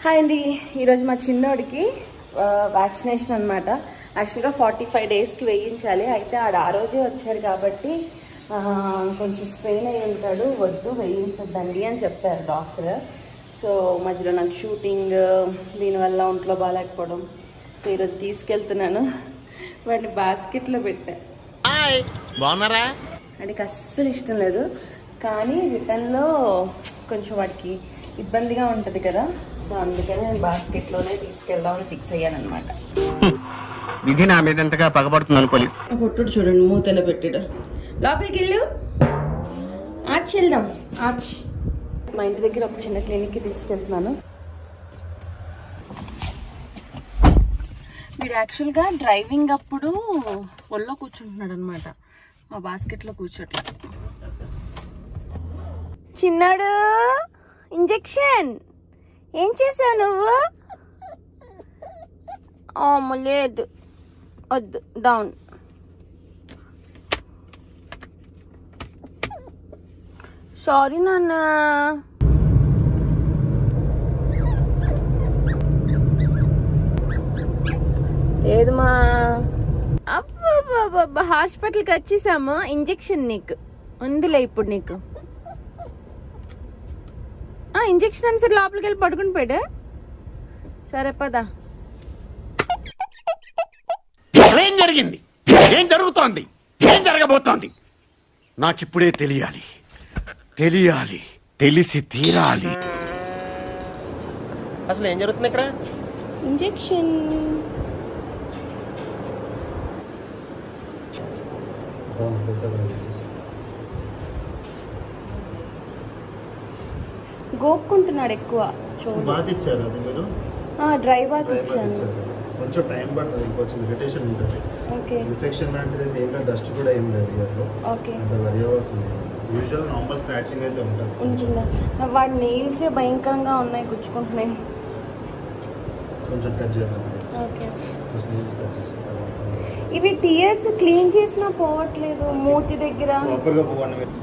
Hi అండి, ఈరోజు మా చిన్నోడికి వ్యాక్సినేషన్ అనమాట. యాక్చువల్గా 45 డేస్కి వేయించాలి. అయితే ఆడ ఆ రోజే వచ్చాడు కాబట్టి కొంచెం స్ట్రెయిన్ అయి ఉంటాడు, వద్దు వేయించొద్దండి అని చెప్పారు డాక్టర్. సో మధ్యలో నాకు షూటింగ్, దీనివల్ల ఒంట్లో బాగాలేకపోవడం, సో ఈరోజు తీసుకెళ్తున్నాను. వాడిని బాస్కెట్లో పెట్టా. బాగున్నారా? వాడికి అస్సలు ఇష్టం లేదు, కానీ రిటర్న్లో కొంచెం వాడికి ఇబ్బందిగా ఉంటుంది కదా, సో అందుకని నేను బాస్కెట్లోనే తీసుకెళ్దామని ఫిక్స్ అయ్యాను అనమాట. విధి నా మీద ఎంతగా పగబడుతుంది అనుకోలేదు. పొట్టుడు చూడండి, మూతలో పెట్టాడు. లోపలికి వెళ్ళు, ఆచి వెళ్దాం, ఆచి. మా ఇంటి దగ్గర ఒక చిన్న క్లినిక్కి తీసుకెళ్తున్నాను. వీడు యాక్చువల్గా డ్రైవింగ్ అప్పుడు ఒళ్ళో కూర్చుంటున్నాడు అనమాట, మా బాస్కెట్లో కూర్చోట్లా. చిన్నాడు, ఇంజెక్షన్ ఏం చేసావు నువ్వు? లేదు, వద్దు, డౌన్. సారీ నాన్న. లేదు మా అబ్బా, హాస్పిటల్కి వచ్చేసాము. ఇంజెక్షన్ నీకు ఉందిలే ఇప్పుడు. నీకు ఇంజెక్షన్ అని సరే లోపలికి వెళ్ళి పడుకుని పోయాడు. సరే పదా. ఏం జరిగింది? ఏం జరుగుతోంది? ఏం జరగబోతోంది? నాకిప్పుడే తెలియాలి, తెలిసి తీరాలి. అసలు ఏం జరుగుతుంది ఇక్కడ? ఇంజెక్షన్. గోక్కుంటున్నాడు ఎక్కువ. బాత్ ఇచ్చారు అది మీరు? డ్రై బాత్ ఇచ్చాను. కొంచెం టైం పడుతుంది, కొంచెం ఇరిటేషన్ ఉంటుంది. ఓకే. ఇన్ఫెక్షన్ లాంటిది ఏంటో, డస్ట్ కూడా ఏం లేదు ఇయర్లో. ఓకే. అంత వరి అవ్వాల్సింది. యూజువల్ నార్మల్ స్క్రాచింగ్ అయితే ఉంటుంది. ఉంటుందా? వాడి నెయిల్సే భయంకరంగా ఉన్నాయి, గుచ్చుకుంటున్నాయి. కొంచెం కట్ చేద్దాం. ఓకే. ఫస్ట్ నెయిల్స్ కట్ చేస్తాం. ఇవి టియర్స్ క్లీన్ చేసినా పోవట్లేదు మూతి దగ్గర. ప్రాపర్గా పోవండి మీరు.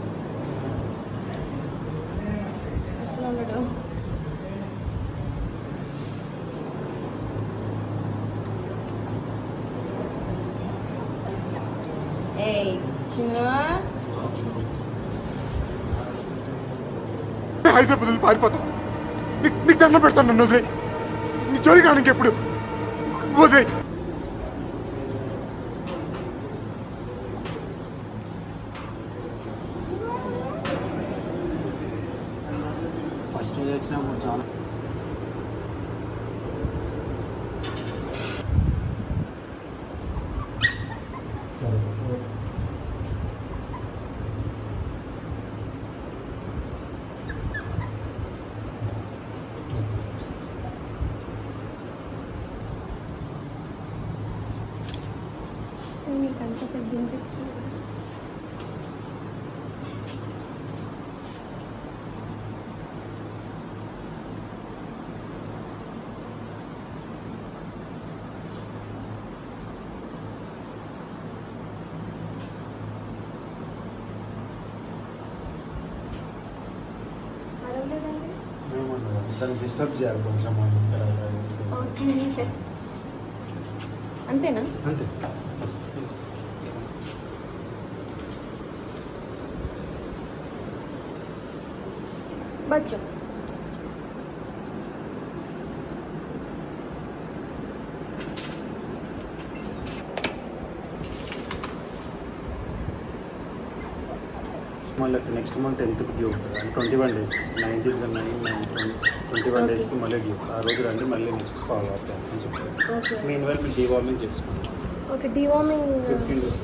అసలు ఉండడు. హైదరాబాద్ పారిపోతాం. నీకు దండం పెడతాను, నన్ను వదిలే. నీ జోలికి రానికి ఎప్పుడు వదిలే. ఫస్ట్ వచ్చినప్పుడు చాలా అంత పెద్ద ఇంజెక్షన్. దాన్ని డిస్టర్బ్ చేయాలి కొంచెం. అంతేనా? అంతే. బచ్చు. మళ్ళీ నెక్స్ట్ మంత్ 10th డ్యూ ఉంటుంది. 21 days, 19th 21 daysకి మళ్ళీ డ్యూ. ఆ రోజు రండి, మళ్ళీ నెక్స్ట్ ఫాలో అప్ అని చెప్పారు. మీన్ వైల్ మీరు డీవార్మింగ్ చేసుకోండి. ఓకే. Deworming 15 days.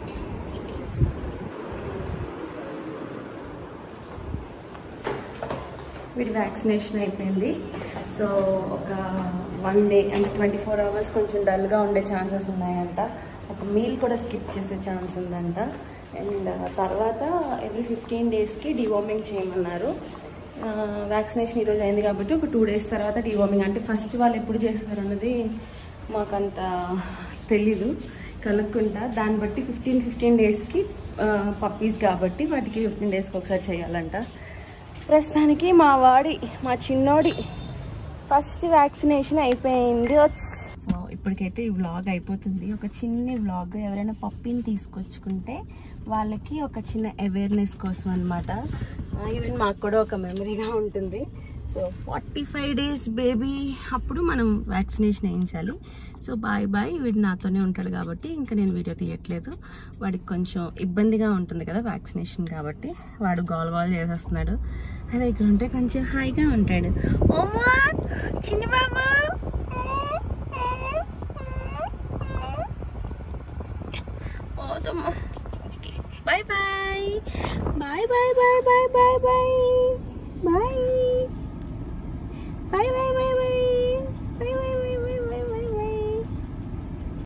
వీడి వ్యాక్సినేషన్ అయిపోయింది. సో ఒక 1 day అంటే 24 hours కొంచెం డల్గా ఉండే ఛాన్సెస్ ఉన్నాయంట. ఒక మీల్ కూడా స్కిప్ చేసే ఛాన్స్ ఉందంట. అండ్ తర్వాత ఎవ్రీ 15 daysకి డీవార్మింగ్ చేయమన్నారు. వ్యాక్సినేషన్ ఈరోజు అయింది కాబట్టి ఒక 2 days తర్వాత డీవార్మింగ్. అంటే ఫస్ట్ వాళ్ళు ఎప్పుడు చేస్తారు అన్నది మాకంత తెలీదు, కనుక్కుంటా. దాన్ని బట్టి 15 daysకి పప్పీస్ కాబట్టి వాటికి 15 daysకి ఒకసారి చేయాలంట. ప్రస్తుతానికి మా చిన్నోడి ఫస్ట్ వ్యాక్సినేషన్ అయిపోయింది. సో ఇప్పటికైతే ఈ వ్లాగ్ అయిపోతుంది. ఒక చిన్న వ్లాగ్, ఎవరైనా పప్పీని తీసుకొచ్చుకుంటే వాళ్ళకి ఒక చిన్న అవేర్నెస్ కోసం అనమాట. ఈవెన్ మాకు కూడా ఒక మెమరీగా ఉంటుంది. సో 45 days బేబీ అప్పుడు మనం వ్యాక్సినేషన్ వేయించాలి. సో బాయ్ వీడు నాతోనే ఉంటాడు కాబట్టి ఇంకా నేను వీడియో తీయట్లేదు. వాడికి కొంచెం ఇబ్బందిగా ఉంటుంది కదా వ్యాక్సినేషన్ కాబట్టి, వాడు గోల్ చేసేస్తున్నాడు. అదే ఇక్కడ ఉంటే కొంచెం హాయిగా ఉంటాడు. ఓమ్మా చిన్న బాబు, పోదమ్మా. Bye bye bye bye bye bye bye bye bye bye bye bye bye bye bye bye.